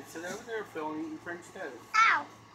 Sit over there, Phil, and eat French toast. Ow!